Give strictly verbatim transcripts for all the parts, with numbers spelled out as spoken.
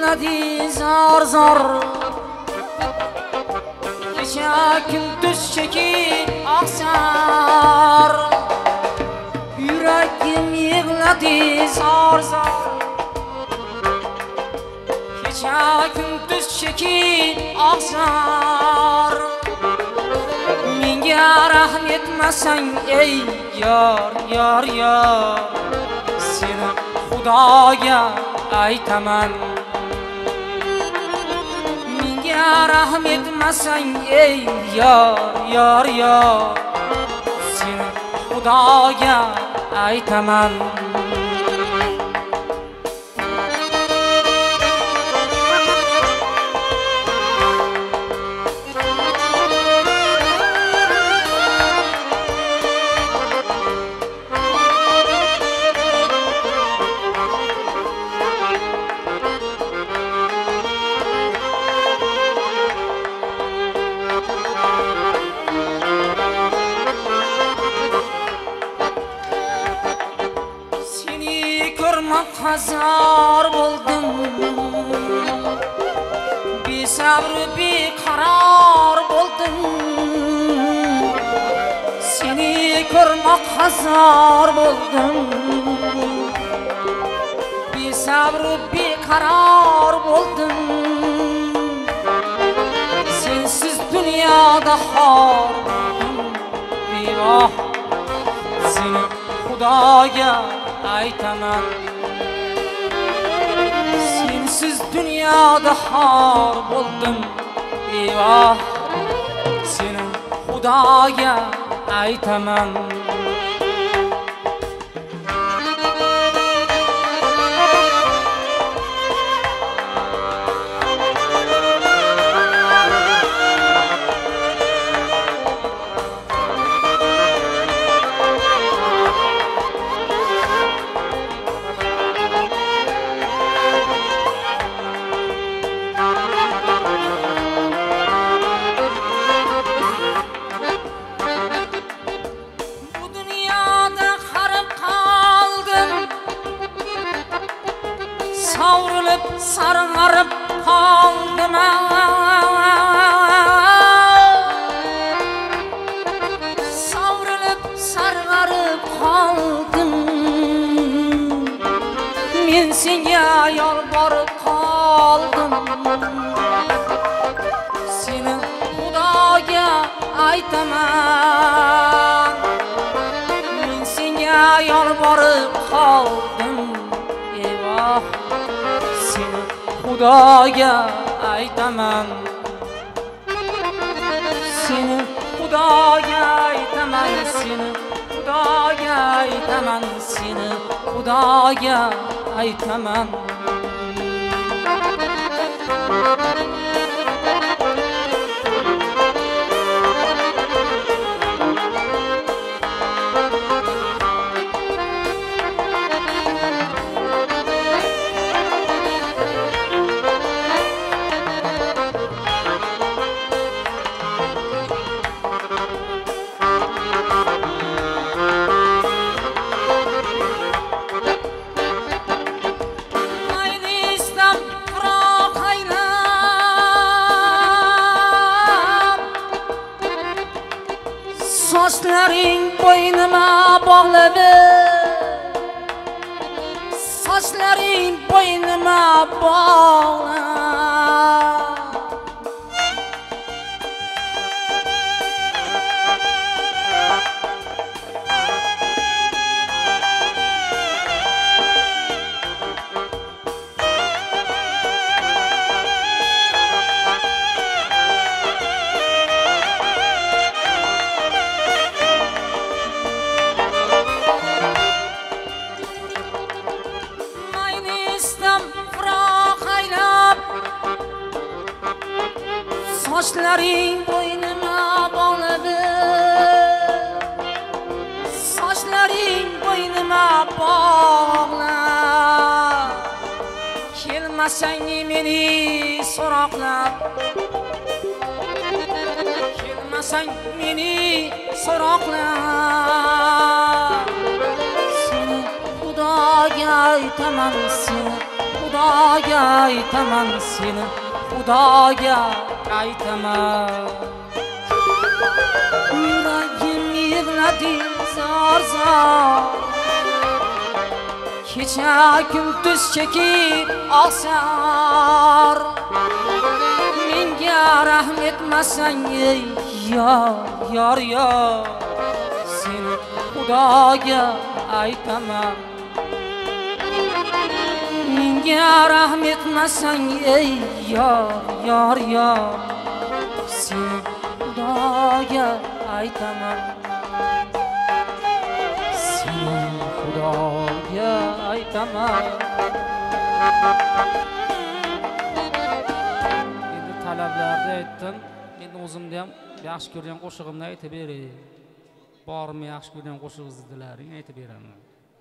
yig'ladi zor zor kecha kunduz chekin oqsar yuragim yig'ladi zor zor kecha kunduz chekin oqsar menga rahm etmasang ey yor yor yor seni Xudoga aytaman menga rahm etmasang ey yor yor yor seni Xudoga aytaman hazar buldum besabr beqaror buldum seni ko'rmoq hazar buldum besabr beqaror buldum sensiz dunyoda xor bevoh seni Xudoga aytaman sensiz dunyoda xor bo'ldim bevoh seni Xudoga aytaman savrulup sarg'arib qoldim savrulup sarg'arib qoldim men senga yolborib qoldim seni Xudoga aytaman men senga yolborib qoldim evoh seni Xudoga aytaman seni Xudoga aytaman seni Xudoga aytaman seni Xudoga aytaman sochlaring bo'ynima bog'ladi sochlaring bo'ynima bog'ladi sochlaring bo'ynima bog'ladi sochlaring bo'ynima bog'lab kelmasang meni so'roqlab kelmasang meni so'roqlab seni Xudoga aytaman seni Xudoga aytaman seni, Xudoga aytaman. Yuragim yig'ladi zor-zor, kecha kunduz chekib oqsar. Menga rahm etmasang ey yor, yor, yor, seni Xudoga aytaman. Menga rahm etmasang ey yor, yor, yor, seni Xudoga aytaman. Seni Xudoga aytaman. Endi talablarni aytdim. Endi o'zimda ham yaxshi ko'rgan qo'shig'imni aytib beray. Borimni yaxshi ko'rgan qo'shig'ingizni dilaring aytib beraman.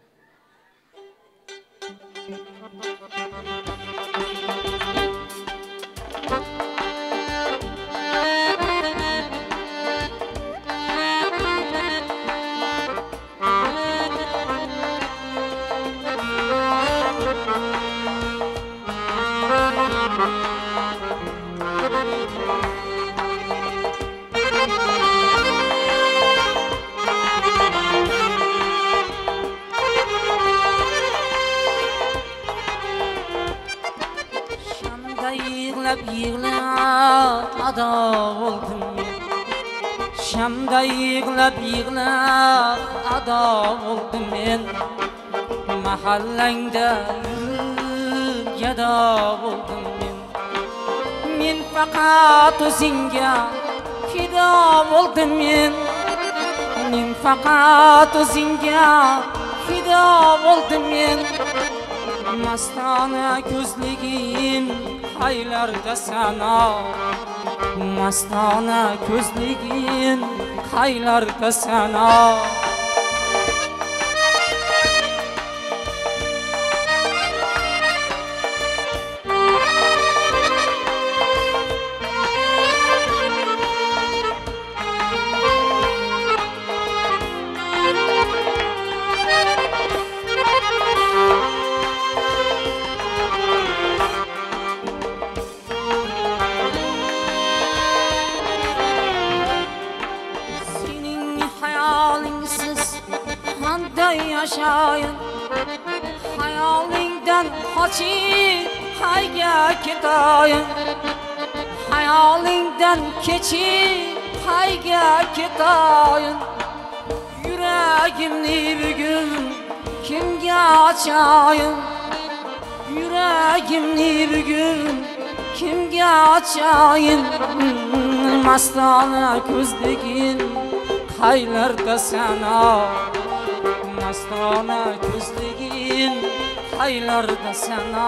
Yig'lab yig'lab ado bo'ldim men. Shamda yig'lab yig'lab ado bo'ldim men. Mahallangda gado bo'ldim men. Men faqat o'zingga fido bo'ldim men. Men faqat o'zingga fido bo'ldim men. Mastona ko'zligin haylarda sana, mastona ko'zligin haylarda sana. Yaşayın, hayalingdan qochib hayga ketayın. Hayalingdan kechib hayga ketayın. Yuragimni bugun kimga ochayın? Yuragimni bugun kimga ochayın? Mastona ko'zligin qaylarda sana, mastona ko'zligin haylarda sana.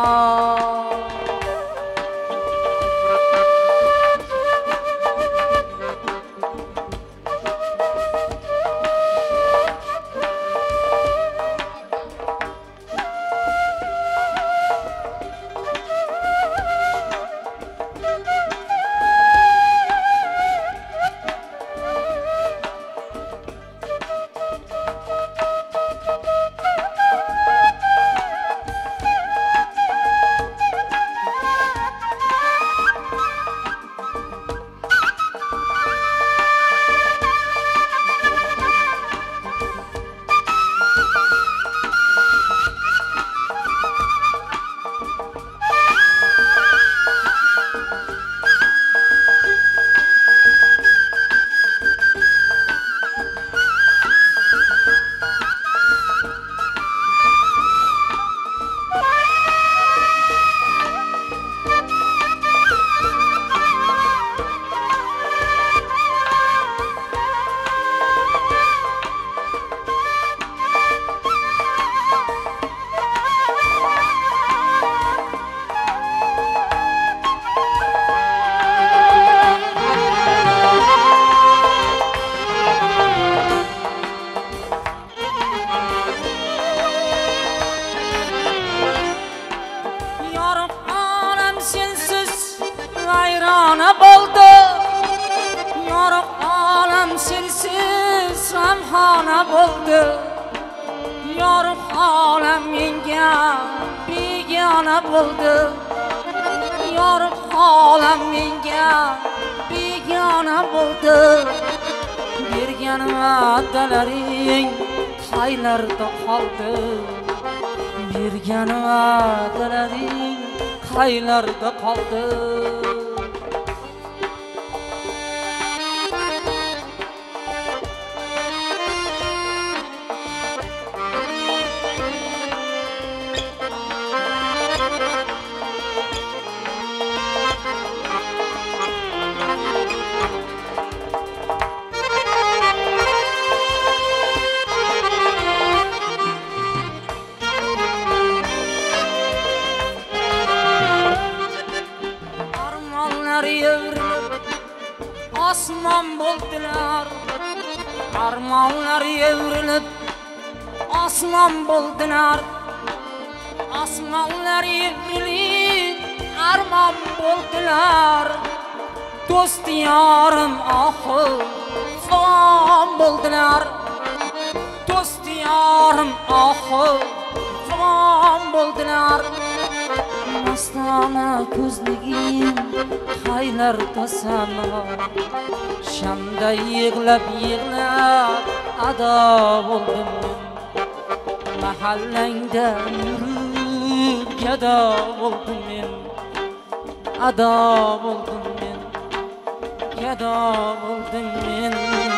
vayrona bo'ldi, yorug' olam sensiz g'amxona bo'ldi. Yorug' olam menga bega begona bo'ldi yorug' olam menga begona bo'ldi bergan va'dalaring qaylarda qoldi bergan va'dalaring qaylarda qoldi osmon bo'ldilar armonlar evrilib osmon bo'ldilar osmonlar evrilib armon bo'ldilar do'st yorim oxir fon bo'ldilar do'st yorim oxir fon bo'ldilar mastona ko'zligim qaylarda sana shamda yig'lab yig'lab ado bo'ldim mahallangda yurib gado bo'ldim men ado bo'ldim men gado bo'ldim men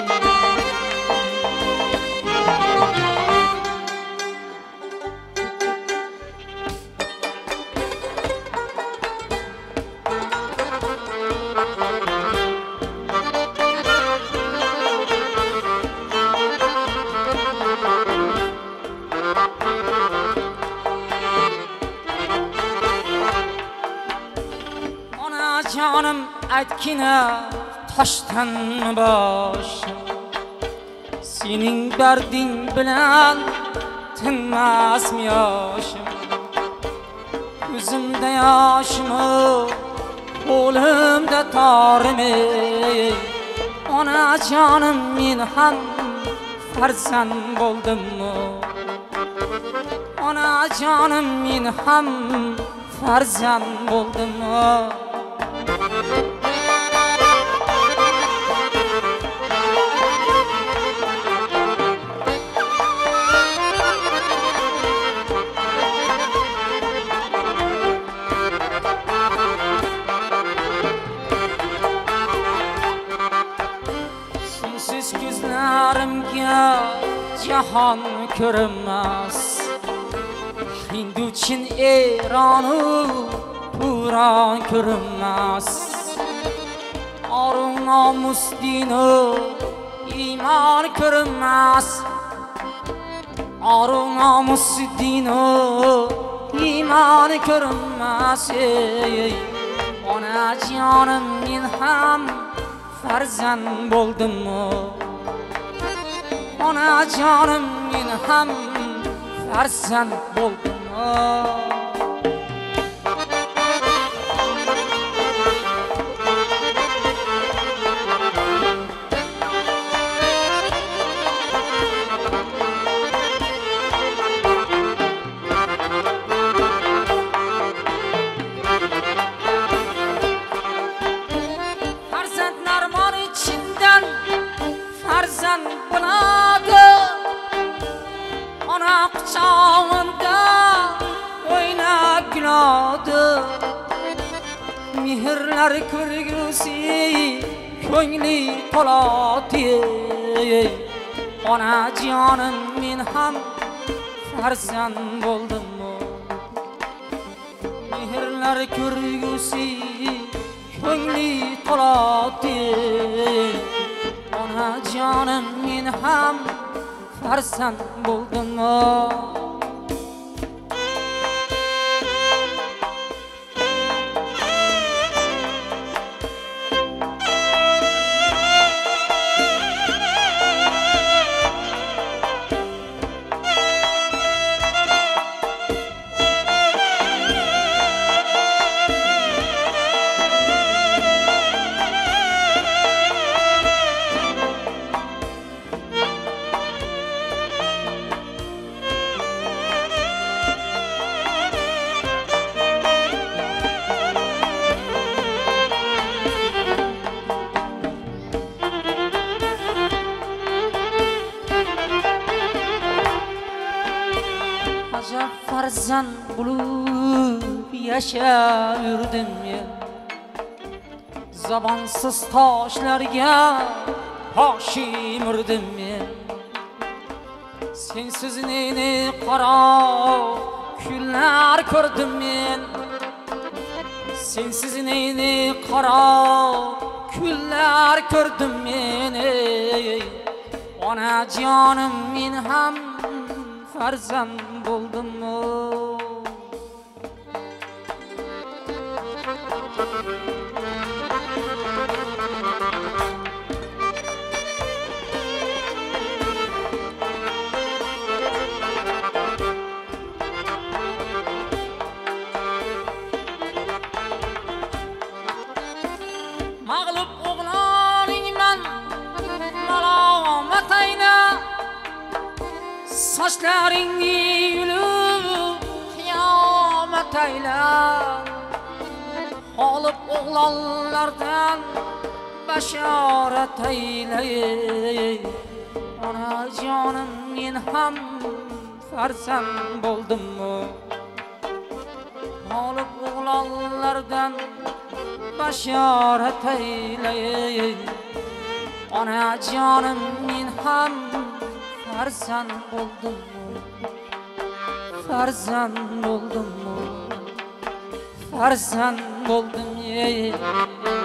canım aytkina toshdan boshim sening darding bilan tinmasmi yoshim ko'zimda yoshim qo'limda torim ona jonim men ham farzand bo'ldim ona jonim men ham farzand bo'ldim sensiz ko'zlarimga jahon ko'rinmas hindu chin eronu Puran ko'rinmas orun nomus dinu iymon ko'rinmas orun nomus dinu iymon ko'rinmas ona jonim men ham farzand bo'ldim ona jonim men ham farzand bo'ldim farzand bo'ladi ona quchog'ida o'ynab kuladi mehrlar ko'rgusi ko'ngli to'ladi ona jonim men ham farzand bo'ldim mehrlar ko'rgusi ko'ngli to'ladi ona jonim men ham farzand bo'ldim Ajab farzand bulup yaşayırdım men. Zabansız taşlarga hoşimirdim men. Sensiz neni qara kunlar ko'rdim men. Sensiz neni qara kunlar ko'rdim men. Ona canım men ham farzand buldum. Mağlup oğlanıyman malamat ayna. Saçlaringni yulib qiyomat ayla. Olib oğlanlardan bashorat aylay. Ona canım men ham farzand buldum. Olib oğlanlardan bashorat aylay. Ona canım men ham farzand buldum. Farzand buldum. Farzand buldum.